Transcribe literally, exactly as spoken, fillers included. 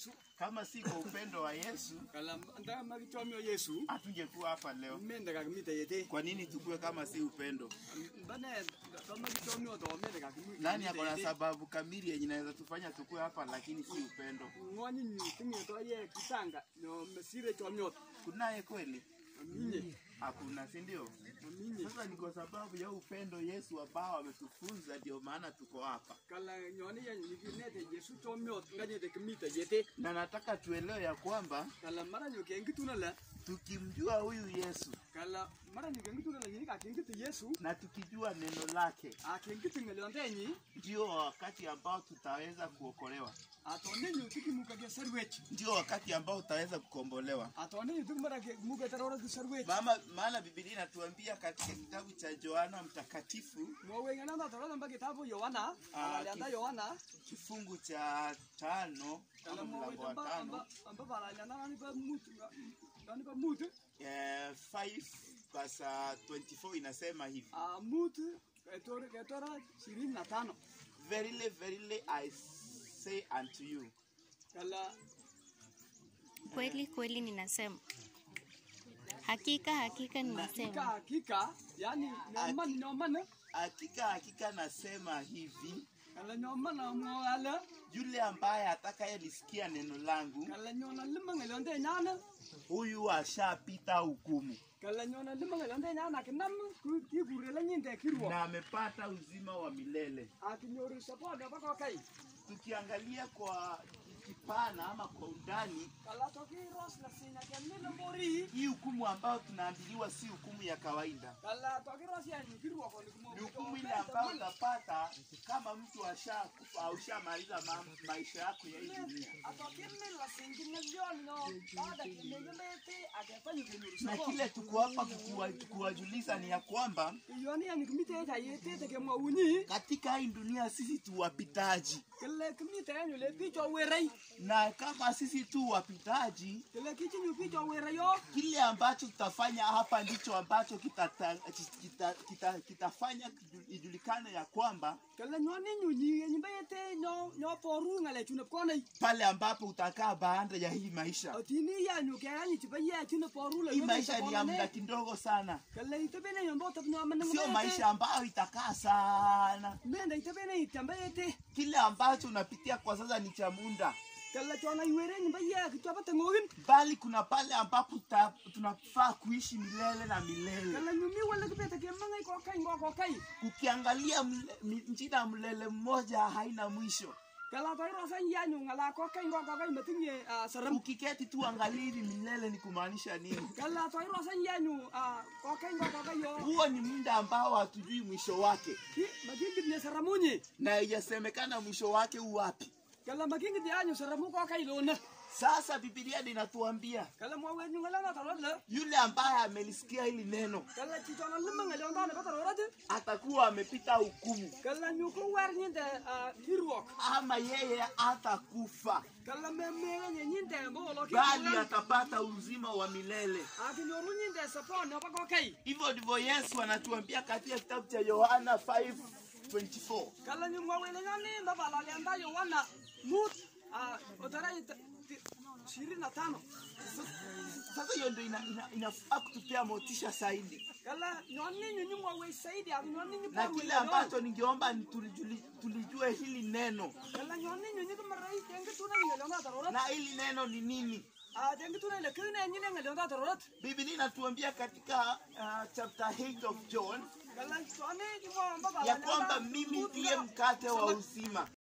Yesu. Kama si kwa upendo wa Yesu, Kala nda magichomyo Yesu. hatungekuwa hapa leo. Mende kakimite yete. Kwa nini tukue kama si upendo? Bane kama magichomyo to mende kakimite. Nani ako na sababu kamili yenye inaweza tufanya tukue hapa lakini si upendo? Ngoni ni tingi to ye kitanga no mesire chomyo. Kunaye kweli? Aminye. Hakuna, si ndio? Aminye. Sasa ni kwa sababu ya upendo Yesu ambao ametufunza ndio maana tuko hapa. Kala nyoni ya nikinete Yesu chomyo nganye de kimite yete. Na nataka tuelewe ya kwamba Kala mara nyoke ngituna la. tukimjua huyu Yesu Kala mara nyoke ngituna la yini ka kingite Yesu. na tukijua neno lake, Akengite ngelondenyi. ndio wakati ambao tutaweza kuokolewa. Atone nyu tikimuka ge sarwechi. Ndio wakati ambao utaweza kukombolewa. Atone nyu tikimara ge muka tarora ge sarwechi. Mama, maana Biblia inatuambia katika kitabu cha Yohana Mtakatifu Mwawengana na tarora mbaki kitabu Yohana, alianda Yohana, kifungu cha tano kama mlango wa tano amba bala alianda nani ba mutu, nani ba mutu, eh, five verse twenty-four inasema hivi. ah mutu, etora etora ishirini na tano. Verily, verily I say unto you. Kala Kweli kweli ninasema. Hakika hakika hakika ninasema. hakika, yani nyoma nyoma na, Hakika hakika nasema hivi, kala nyoma na mwala, yule ambaye atakayelisikia neno langu, kala nyona lima ngelonde nyana, huyu ashapita hukumu kala nyona lima ngelonde nyana kinam kutigurela nyinde kirwa. na amepata uzima wa milele. Akinyori sapoda bako kai. Tukiangalia kwa kipana ama kwa undani, Kala toki ros la sina kemile mori. hii hukumu ambayo tunaambiliwa si hukumu ya kawaida. Kala toki ros ya nikirwa kwa Ni hukumu ile ambayo utapata kama mtu ashakufa au shamaliza ma maisha yako ya hii dunia. atoki mila singine lion no. Bada kimegemete akafanya kinyuri Na sapo. kile tuko hapa kukuwa- kuwajulisha ni ya kwamba Yoni ya nikimite ya yete te kemwa uni. katika hii dunia sisi tu wapitaji, Kala kimite ya nyule picho werai. na kama sisi tu wapitaji, Kala kichi nyu picho werai yo. kile ambacho tutafanya hapa ndicho ambacho kitata, kita, kita, kitafanya ijulikane ya kwamba Kala nyoni nyu ni nyibete no no poru ngale chune kona. pale ambapo utakaa baada ya hii maisha. Otini ya nyu kaya ni tibaye chune poru la. Hii maisha ni ya muda kidogo sana, Kala itebene yombo tapno amana. sio maisha ambayo itakaa sana. Menda itebene itambayete. Kile ambacho unapitia kwa sasa ni cha muda, Kala chona iwere nyibaya kitwapata ngogin. bali kuna pale ambapo tuta- tunafaa kuishi milele na milele. Kala nyumi wala kipeta kemanga iko kai ngoko kai. Ukiangalia mle- mi- njina mlele mmoja haina mwisho. Kala toiro san yanyu ngala ko kai ngoko kai metinye saram. Ukiketi tu angalia hivi milele ni kumaanisha nini? Kala toiro san yanyu ko kai ngoko kai yo. Huo ni muda ambao hatujui mwisho wake, Ki makingi ne saramunye. na haijasemekana mwisho wake u wapi. Kala makingi de yanyu saramu ko kai lona. Sasa Biblia inatuambia Kala mo wenyu ngala na tarod. yule ambaye amelisikia hili neno Kala chichona limma ngale onda ne patarod. atakuwa amepita hukumu, Kala nyuko war nyinde kirwok. ama yeye atakufa, Kala meme nyinde mo lo ki. bali atapata uzima wa milele. Akinyoru nyinde sapon no ko kai. Hivyo ndivyo Yesu anatuambia katika kitabu cha Yohana five twenty-four. Kala nyungwa wele ngani ndo bala lenda yo wana mut ah otara ishirini na tano. Sasa hiyo ndio ina, ina, inafaa kutupea motisha zaidi, Kala nyoni nyunyu mwa we saidi abi nyoni nyunyu na kile ambacho ningeomba ni tulijuli- tulijue hili neno, kala nyoni nyunyu kama rai tengi tuna ngelo na tarorat na hili neno ni nini. ah tengi tuna ile kene nyine ngelo na tarorat Biblia inatuambia katika uh, chapter eight of John kala nyoni nyumwa mbaba ya kwamba mimi ndiye mkate wa uzima.